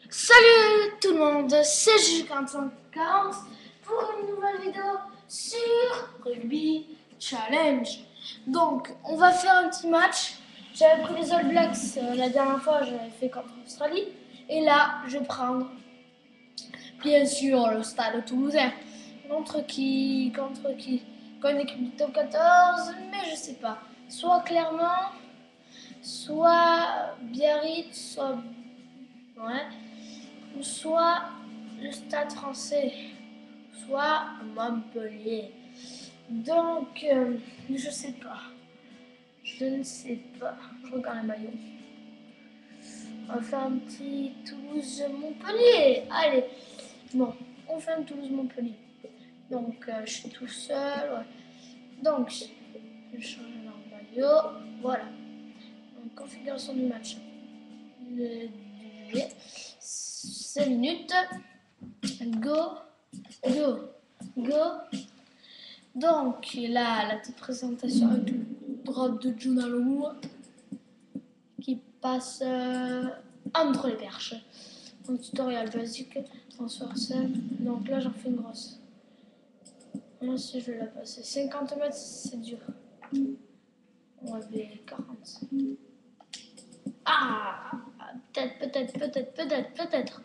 Salut tout le monde, c'est J4540 pour une nouvelle vidéo sur Rugby Challenge. Donc, on va faire un petit match. J'avais pris les All Blacks la dernière fois, j'avais fait contre l'Australie. Et là, je vais prendre, bien sûr, le Stade Toulousain. Contre qui? Contre une équipe du top 14, mais je sais pas. Soit Clermont, soit Biarritz, soit... Ouais. Soit le Stade Français, soit Montpellier. Donc, je sais pas. Je ne sais pas. Je regarde le maillot. On va faire un petit Toulouse-Montpellier. Allez. Bon, on fait un Toulouse-Montpellier. Donc, je suis tout seul. Ouais. Donc, je vais changer leur maillot. Voilà. Donc, configuration du match. 5 minutes. Go, go, go. Donc, là, la petite présentation avec le drop de Junalou qui passe entre les perches. Un tutoriel basique, transversal. Donc là, j'en fais une grosse. Moi aussi, je vais la passer. 50 mètres, c'est dur. On va aller 40. Ah, peut-être.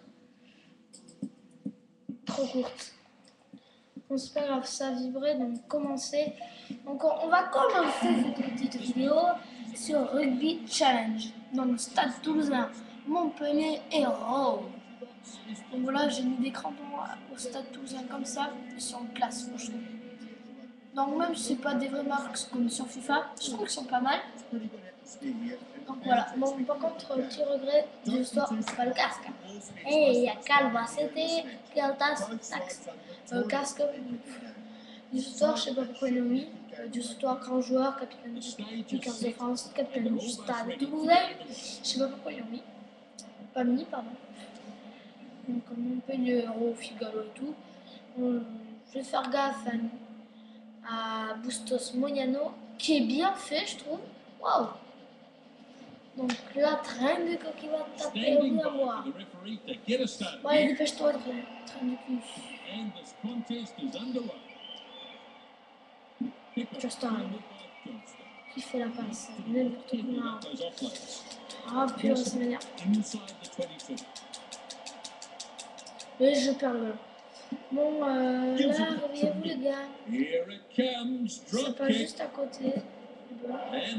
Trop courte. Bon, c'est pas grave, ça a vibré, donc commencer. Donc on va commencer cette petite vidéo sur Rugby Challenge. Donc Stade Toulousain, Montpellier et Rome. Donc voilà, j'ai mis des crampons au Stade Toulousain comme ça, ils sont classe franchement. Donc même si c'est pas des vraies marques comme sur FIFA, je trouve qu'ils sont pas mal. Donc voilà, bon par contre, petit regret de l'histoire, c'est pas le casque. Et il y a Calvacete, Keltas, Tax. Casque, du Soir, je sais pas pourquoi ils l'ont mis. Du Soir, grand joueur, capitaine du 15 de France, capitaine du Stade Toulousain. Je sais pas pourquoi ils l'ont mis. Pas mis, pardon. Donc, Montpellier, Euro, Figaro et tout. Je vais faire gaffe à Bustos Mognano, qui est bien fait, je trouve. Waouh! Donc là, train de cul qui va taper au bout d'un mois. Bon, allez, dépêche-toi, train de cul. Justin, qui fait la passe, n'importe quoi. Ah purée, ça m'énerve. Et je perds le ballon. Bon, là, réveillez-vous les gars. Ça passe juste à côté. Bon.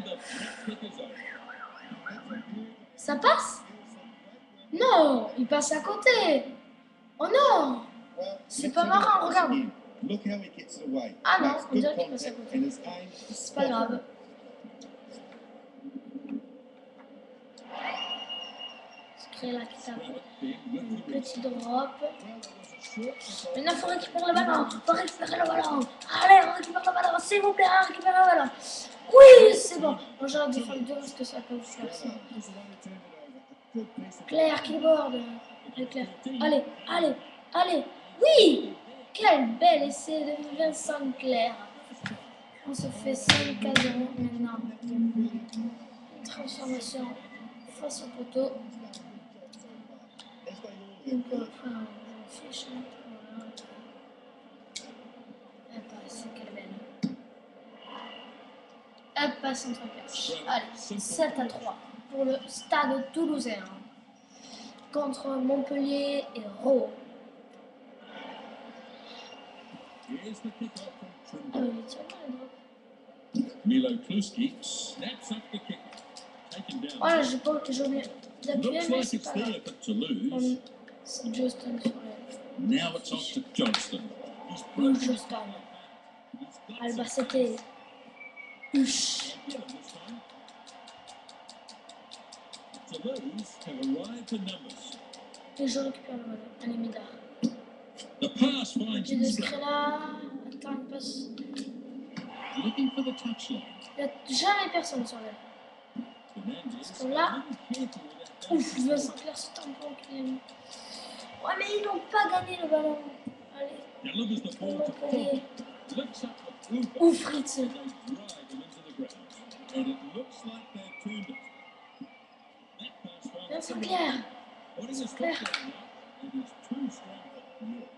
Ça passe? Non, il passe à côté. Oh non, c'est pas marrant, regarde. Ah non, on dirait qu'il passe à côté. C'est pas grave. C'est là qui tape. Une petite drop. Maintenant, il faut récupérer le ballon. Allez, on récupère le ballon. S'il vous plaît, récupérez le ballon. Oui, c'est bon. Bon, j'aurais dû faire le 2 parce que ça peut faire ça. Claire qui borde. Claire. Allez. Oui! Quel bel essai de Vincent Claire. On se fait 5 à 0 maintenant. Transformation face au poteau. Donc après on fiche. Voilà. Elle passe, quelle belle. Elle passe entre perches. Allez, 7 à 3 pour le Stade Toulousain contre Montpellier et Rho. Milo Kluski snaps up the kick. Taken down. Voilà, j'ai pas oublié d'appuyer, mais c'est pas grave. C'est Justin sur le... Now it's off to Johnston. Justin. Albacete. Huche. Toulouse have arrived to numbers. Et je récupère le ballon. Allez, Mida. The pass finds J'ai des Skrilla. Attends, une passe. looking for the touchline. Il n'y a jamais personne sur elle. Parce que là, ouf, Vincent Claire ce tampon qu'il a mis. Ouais, mais ils n'ont pas gagné le ballon. Allez. Montpellier. Ouf, Fritz. Vincent Claire. Putting his foot clair. down now, it is too strong for York.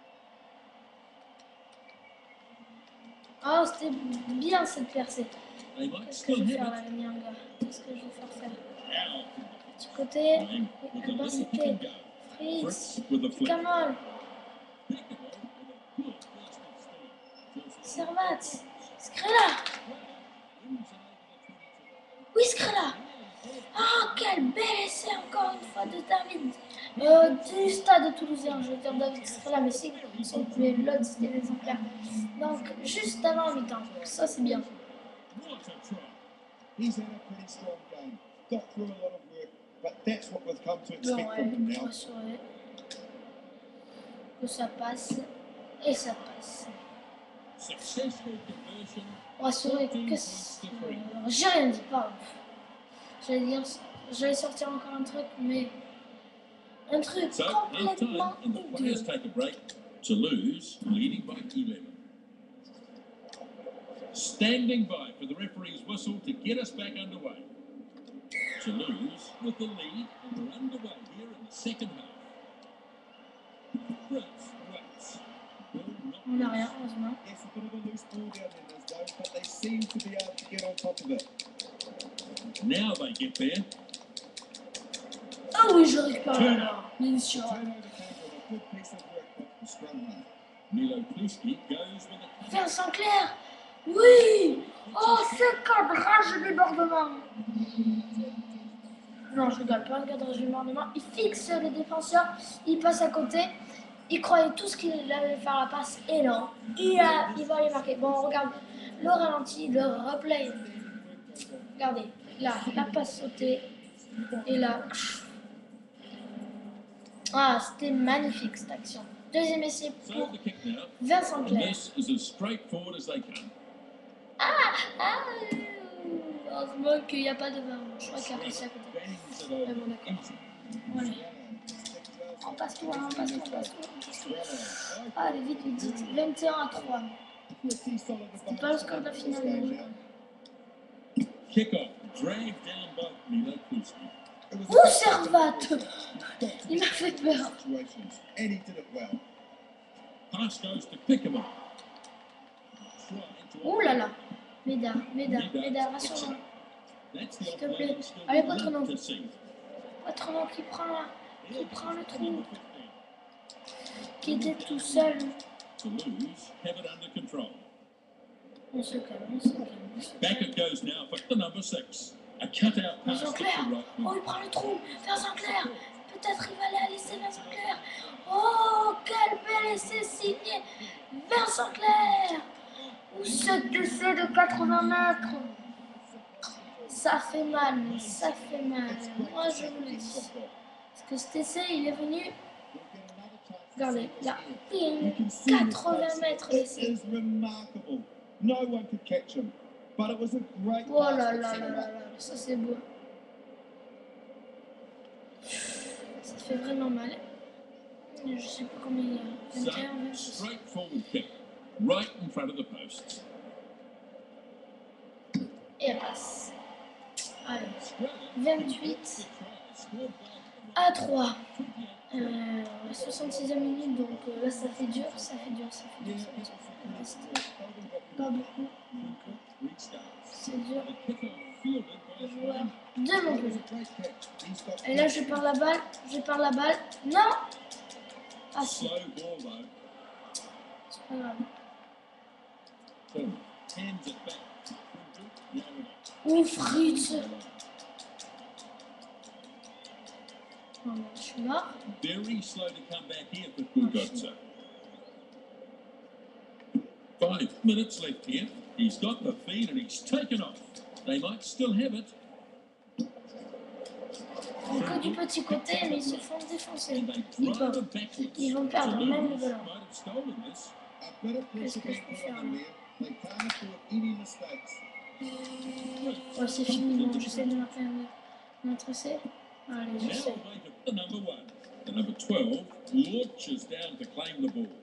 Oh, c'était bien cette percée. They might Qu'est-ce que je still vais faire have là, it. le Nyanga? Qu'est-ce que je vais faire? Now, Du côté, Time with a eh ben little pick c'était and go. Fritz, Fritz with the flick. Kamal, Piccolo with a good burst of steam. Servat, Skrilla. Oui, Skrilla. Ah, quel bel essai encore une fois de David. Du stade toulousain, je veux dire David Skrilla, mais c'est mais l'autre c'était l'exemplaire. Donc, juste avant la mi-temps, ça c'est bien. What a try. He's had a pretty strong game. Got through a lot of work, but that's what we've come to Bon, expect from him now. rassurer que ça passe, et ça passe. Successful conversion. Rassurer que j'ai rien dit, pardon. J'allais sortir encore un truc, mais un truc So, half time, complètement and the players hideux. take a break. Toulouse leading by 11. Standing by for the referee's whistle to get us back underway. Toulouse with the lead, and we're underway here in the second half. Fritz. Ball not On n'a rien, heureusement. Yes, a bit of a loose ball down in those though, but they seem to be able to get on top of it. Now they get there. Ah oui, je récupère là, bien sûr. Turnover came from a good piece of work by the scrum half. Milo Kluski goes with a Vincent Clair, oui. Oh, ce cadrage de débordement. Non, je rigole, pas un cadrage de débordement. Il fixe le défenseur, il passe à côté. Il croyait tout ce qu'il allait faire la passe, et non, il va aller marquer. Bon, on regarde le ralenti, le replay. Regardez, là, la passe sautée, et là. Ah, c'était magnifique cette action. Deuxième essai so pour the kick now. Vincent And Clair. this is as straightforward as they come. Heureusement qu'il n'y a pas de vin. Je crois qu'il y a passé à côté. Bangs it Ouais, over. bon, d'accord. Empty. Allez, on passe tout, on passe tout, on passe tout. Allez, vite, vite, vite. 21-3. C'était pas le score de la finale, mais Kick off, dragged down by Milo Kluski. Ouh, Servat! Il m'a fait peur. Situations, and he did it well. Pass goes to Pickerman. Try to Ouh là là. Médard, rassure-moi. That's the S'il te plaît. operating skill Allez, we Patronum. love to see. Patronum qui prend là. Qui prend le trou. Number 15. Qui était tout seul. Toulouse have it under control. On se calme, on se calme. On se calme. Back it goes now for the number 6. A cutout pass Vincent to Clair. the right Oh, il prend le trou. Vincent Clair. Peut-être il va aller à l'essai Vincent Clair. Oh, quel bel essai signé Vincent Clair. Ou cet essai de 80 mètres. Ça fait mal, mais ça fait mal. Moi, je vous le dis. Parce que cet essai, il est venu. Regardez, là, You ping, can see his 80 pace. mètres It l'essai. is remarkable. No one could catch him, but it was a great Oh pass là from là là centre là back. là, ça c'est beau. Ça fait vraiment mal. Je sais pas combien il y a. So, 21, 26. straightforward kick, right in front of the posts. Et elle passe. Allez, Scrella 28 scored à 3. 66e minute, donc là ça fait dur, ça fait dur. Il reste pas beaucoup, donc c'est dur. Le joueur de Montpellier. Et là je perds la balle, non. Ah si, Slow ball though. c'est pas grave. So, hands it back. Now Ouh, Fritz. Oh, non, je suis mort. very slow to come back here for Kugotsa. 5 minutes left here. He's got the feed and he's taken off. They might still have it. Il que du petit côté, mais ils se font défoncer. And they Ils drive peuvent. it backwards. Ils vont perdre même le Toulouse ballon. might have stolen this. A bit of Qu'est-ce pressure que je being peux put faire on them là? there. They can't afford any mistakes. Ouais, c'est fini, bon, j'essaie de marquer un essai. Allez, Now j'essaie. away to the number 1. The number 12 launches down to claim the ball.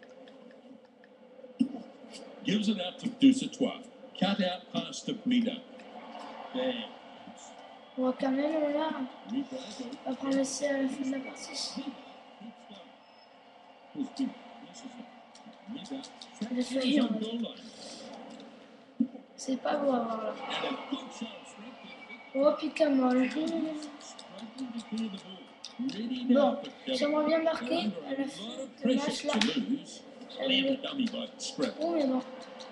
Gives it out to Dusatois. Cut out pass to Mida. There. On voit quand même là. Rico On va prendre l'essai à la fin de la partie. Il a failli, en fait. C'est pas beau à voir là. Oh, Picamol. Bon, j'aimerais bien marquer à la fin de match là. Oh, mais bon.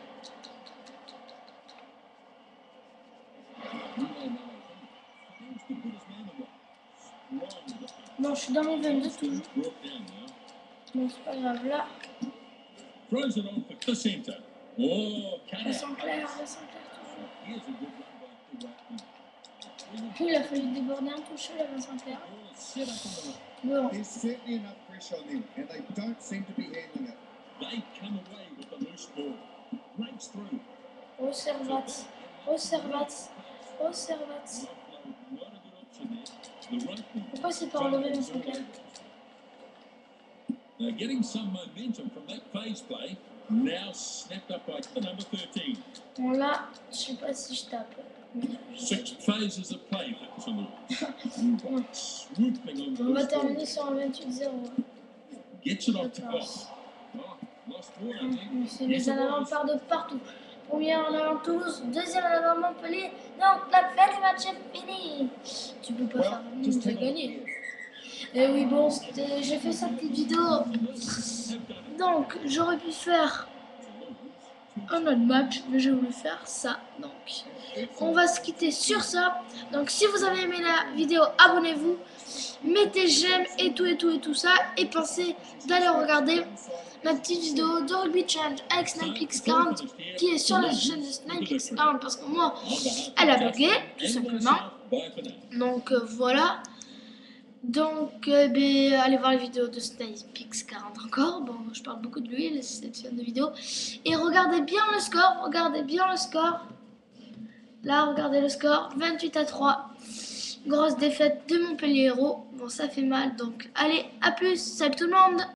Bon, je suis dans mes 22 toujours. Bon, c'est pas grave là. Throws it on for Placenta. Oh, Vincent Clair toujours. Here's a good run by Il a fallu déborder un toucher là, Vincent Clair. Set up on the Bon, There's certainly enough pressure on them, and they don't seem to be handling it. They come away with the loose ball. Breaks through. oh Servat. Oh Servat. Oh Servat. Not a good option there. The right Pourquoi c'est pas enlevé Vincent Clair? getting some momentum from that phase play. Now snapped up by the number 13. Bon là, je sais pas si je tape. Mais 6 phases of play for Toulouse. Swooping on on va the terminer sur un 28-0. Gets it off the box. Oh, lost ball, I think. C'est les en avant part de partout. Premier en avant Toulouse, deuxième en avant Montpellier. Donc la fin du match est finie. Tu peux pas faire mieux, Just tu as hang on. gagné. Et oui, bon, j'ai fait cette petite vidéo. Donc, j'aurais pu faire un autre match, mais j'ai voulu faire ça. Donc, on va se quitter sur ça. Donc, si vous avez aimé la vidéo, abonnez-vous, mettez j'aime et tout ça. Et pensez d'aller regarder ma petite vidéo de Rugby Challenge avec SnipeX40 qui est sur la chaîne de SnipeX40 parce que moi, elle a bugué, tout simplement. Donc, voilà. Donc, allez voir les vidéos de SnipeX40 encore. Bon, je parle beaucoup de lui, cette chaîne de vidéos. Et regardez bien le score, Là, regardez le score, 28-3. Grosse défaite de Montpellier Hérault. Bon, ça fait mal, donc allez, à plus, salut tout le monde!